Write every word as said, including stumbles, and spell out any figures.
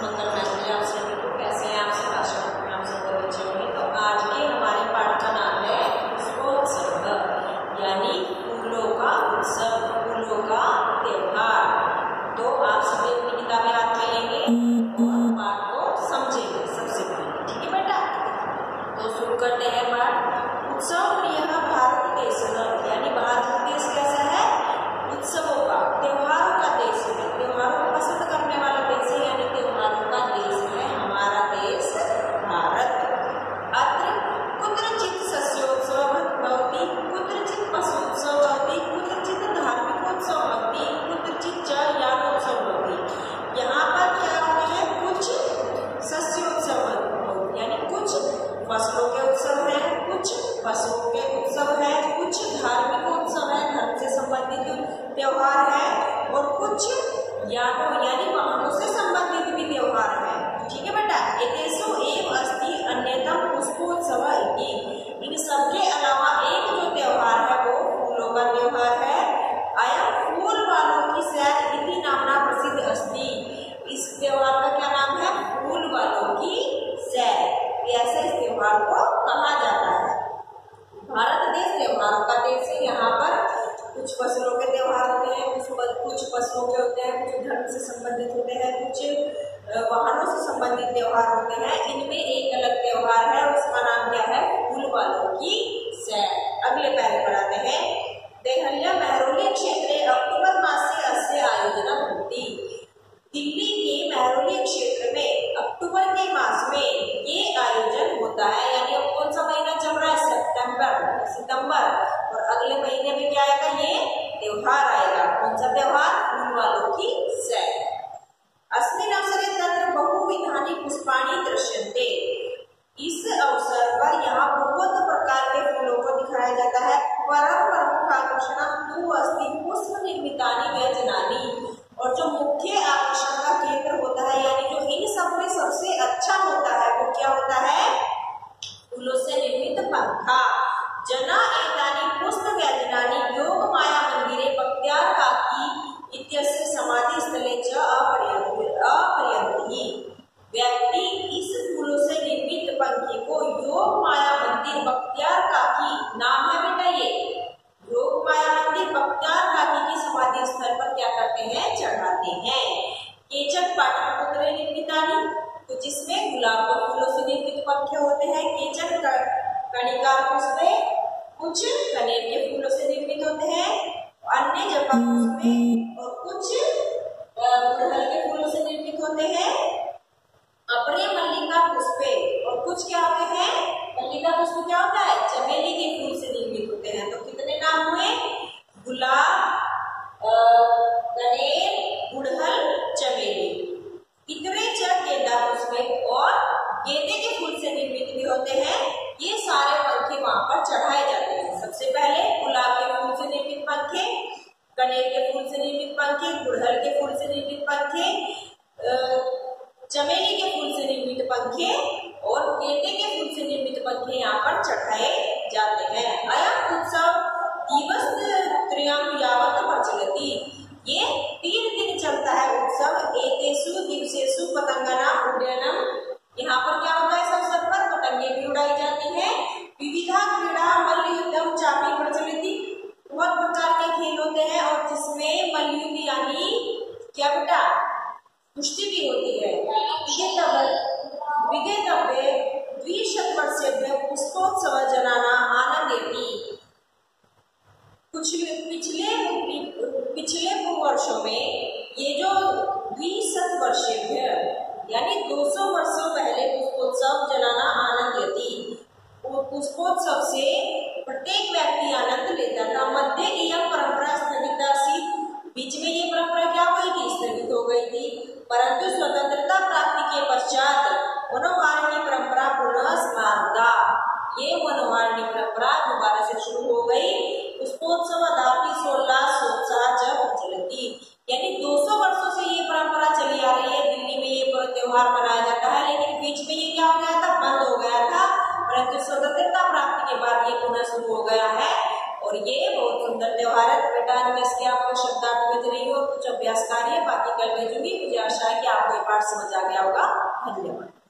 मंगल मैत्री आप सभी को। कैसे हैं आप सब? आशा करते हैं आप सब बहुत अच्छे होंगे। तो आज के हमारे पाठ का नाम है पुष्पोत्सव, यानी फूलों का उत्सव, फूलों का त्योहार। तो आप सभी अपनी किताबें हाथ में लेंगे और पाठ को समझेंगे सबसे पहले, ठीक है बेटा? तो शुरू करते हैं पाठ। उत्सव यह भारत देश यानी भारत देश कैसा है? उत्सवों का, त्योहारों का देश है। त्योहारों को पसंद करने वाला देश है, यानी त्योहारों का देश है हमारा देश भारत। अत्र कुत्रचित सस्योत्सव भवति, कुत्रचित पशुत्सव भवति, कुत्रचित धार्मिकोत्सव भवति, कुत्रचित च यानोत्सव भवति। यहाँ पर क्या होता है? कुछ सस्योत्सव यानी कुछ फसलों के उत्सव है, कुछ पशुओं के उत्सव है, कुछ धार्मिक उत्सव है, धर्म से संबंधित त्योहार है, और कुछ यानों यानी वाहनों से संबंधित भी त्योहार है। ठीक है बेटा? एतेषु एव अस्ति अन्यतम पुष्पोत्सव इति। इन सबके अलावा एक जो त्योहार है वो फूलों का त्योहार है। अयं फूल वालों की सैर इति नामना प्रसिद्ध अस्ति। इस त्योहार का क्या नाम है? फूल वालों की सैर, ऐसा इस त्योहार को कहा जाता है। भारत देश त्योहारों का देश है। यहाँ पर कुछ फसलों के त्योहार होते हैं, कुछ कुछ पशुओं के होते हैं, कुछ धर्म से संबंधित होते हैं, कुछ वाहनों से संबंधित त्योहार होते हैं। इनमें एक अलग त्योहार है, उसका नाम क्या है? फूल वालों की सैर। अगले पैरे पर आते हैं। देहल्या महरौली क्षेत्रे अक्टूबर मास से अस्य आयोजना होती। दिल्ली के महरौली क्षेत्र में अक्टूबर के मास में ये आयोजन होता है। यानी अब कौन सा महीना चल रहा है? सितंबर सितंबर और अगले महीने में क्या आएगा? ये त्योहार आएगा। कौन सा त्योहार? फूल वालों की सैर। अस्मिन् अवसरे तत्र बहुविधानि पुष्पाणि दृश्यन्ते। इस अवसर पर यहाँ बहुत प्रकार के फूलों को दिखाया जाता है। परम प्रमुख आकर्षणं तु अस्ति पुष्प निर्मितानि व्यंजनानि। और जो मुख्य आकर्षण का केंद्र होता है, यानी जो इन सब में सबसे अच्छा होता है, वो क्या होता है? फूलों से निर्मित पंखा। जना एतानि पुष्प व्यंजनानि योग माया मंदिरे भक्त्यार्काकी इत्यस्य समाधि स्थले च अपरियन्ति। व्यक्ति इस फूलों से निर्मित पंखे को योग माया मंदिर भक्त्यार्काकी, नाम है बेटा ये, योग माया मंदिर भक्त्यार्काकी की समाधि स्थल पर क्या करते हैं? चढ़ाते हैं। केचन पाटलिपुत्र निर्मितानि, तो जिसमें गुलाब के फूलों से निर्मित पंखे होते हैं। केचन कणिका पुष्पे, कुछ कनेर के फूलों से निर्मित होते हैं। अन्य जपा पुष्पे और कुछ गुड़हल के फूलों से निर्मित होते हैं। अपने मल्लिका पुष्पे और कुछ क्या होते हैं? मल्लिका पुष्प क्या होता है? चमेली के फूल से निर्मित होते हैं। तो कितने नाम हुए? गुलाब, कनेर, गुड़हल, चमेली। इतने च गेंदा पुष्पे और गेंदे के फूल से निर्मित भी होते हैं। ये सारे पंखे वहां पर चढ़ाए जाते हैं। सबसे पहले गुलाब के फूल से निर्मित पंखे, कनेर के फूल से निर्मित पंखे, गुड़हल के फूल से निर्मित पंखे, चमेली के फूल से निर्मित पंखे और गेंदे के फूल से निर्मित पंखे यहाँ पर चढ़ाए जाते हैं। अयम उत्सव दिवस त्रयं यावत् प्रचलति। ये तीन दिन चलता है उत्सव। एतेषु दिवसेषु पतंगानां उड्डयनम्। यहाँ पर क्या होता है? इस अवसर पर पतंगे भी उड़ाई जाती हैं। विविधा क्रीड़ा मल्लयुद्धम चापि प्रचलिति। बहुत प्रकार के खेल होते हैं और जिसमें मल्लयुद्ध यानी क्या बेटा? कुश्ती भी होती है। विगतव्ये द्विशतवर्षेभ्यः पुष्पोत्सव जनाना आनंदेति। कुछ पिछले पिछले वर्षों में ये जो द्विशतवर्षेभ्य यानी दो सौ वर्षों पहले पुष्पोत्सव जनाना आनंदेति। पुष्पोत्सव से प्रत्येक व्यक्ति आनंद लेता था। मध्य यह परंपरा स्थगित थी। बीच में ये परंपरा क्या हुई थी? स्थगित हो गई थी। परंतु स्वतंत्रता प्राप्ति के पश्चात मनोहारिणी परंपरा पुनः समाप्ता। ये मनोहारिणी परंपरा दोबारा से शुरू हो गई। पुष्पोत्सव दापि सोलह सोत्साह च प्रचलति। यानी दो सौ वर्षों से ये परंपरा चली आ रही है। दिल्ली में ये त्योहार मनाया जाता है, लेकिन बीच में ये क्या हो गया था? बंद हो गया था। परंतु स्वतंत्रता प्राप्ति के बाद ये पुनः शुरू हो गया है और ये बहुत सुंदर त्योहार है। बेटा आज मैं इसके आपको शब्दार्थ भेज रही हूँ, कुछ अभ्यास कार्य बाकी कल भेजूंगी। मुझे आशा है कि आपको पाठ समझ आ गया होगा। धन्यवाद।